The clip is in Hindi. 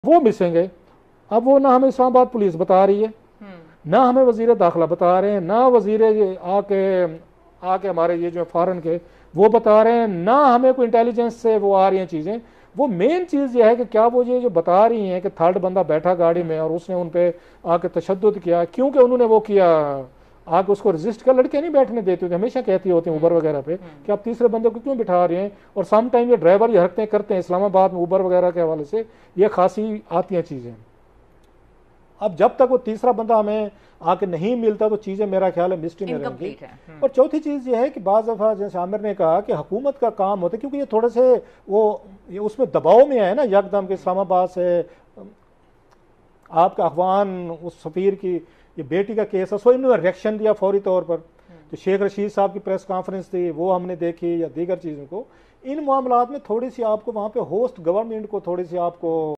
वो मिसिंग है। अब वो ना हमें इस्लामाबाद पुलिस बता रही है, ना हमें वजीर दाखिला बता रहे हैं, ना वजीर आके आके हमारे ये जो फॉरन के वो बता रहे हैं, ना हमें कोई इंटेलिजेंस से वो आ रही हैं चीज़ें। वो मेन चीज़ ये है कि क्या वो ये जो बता रही हैं कि थर्ड बंदा बैठा गाड़ी में और उसने उन पे आके तशद्दुद किया, क्योंकि उन्होंने वो किया आके उसको रजिस्ट कर, लड़के नहीं बैठने देते होते, हमेशा कहती होती हैं उबर वगैरह पे कि आप तीसरे बंदे को क्यों बिठा रहे हैं। और सम टाइम ये ड्राइवर ये हरकतें करते हैं इस्लामाबाद में उबर वगैरह के हवाले से, ये खासी आती हैं चीज़ें। अब जब तक वो तीसरा बंदा हमें आके नहीं मिलता तो चीज़ें मेरा ख्याल है मिस्ट्री में रहेंगी। और चौथी चीज़ ये है कि बाज़ दफ़ा जैसे आमिर ने कहा कि हुकूमत का काम होता है, क्योंकि ये थोड़े से वो ये उसमें दबाव में है ना यकदम के इस्लामाबाद से आपका अफवान उस सफ़ीर की ये बेटी का केस है, सो इन्होंने रिएक्शन दिया फौरी तौर पर। तो शेख रशीद साहब की प्रेस कॉन्फ्रेंस थी वो हमने देखी, या दीगर चीज़ों को, इन मामलात में थोड़ी सी आपको वहाँ पे होस्ट गवर्नमेंट को थोड़ी सी आपको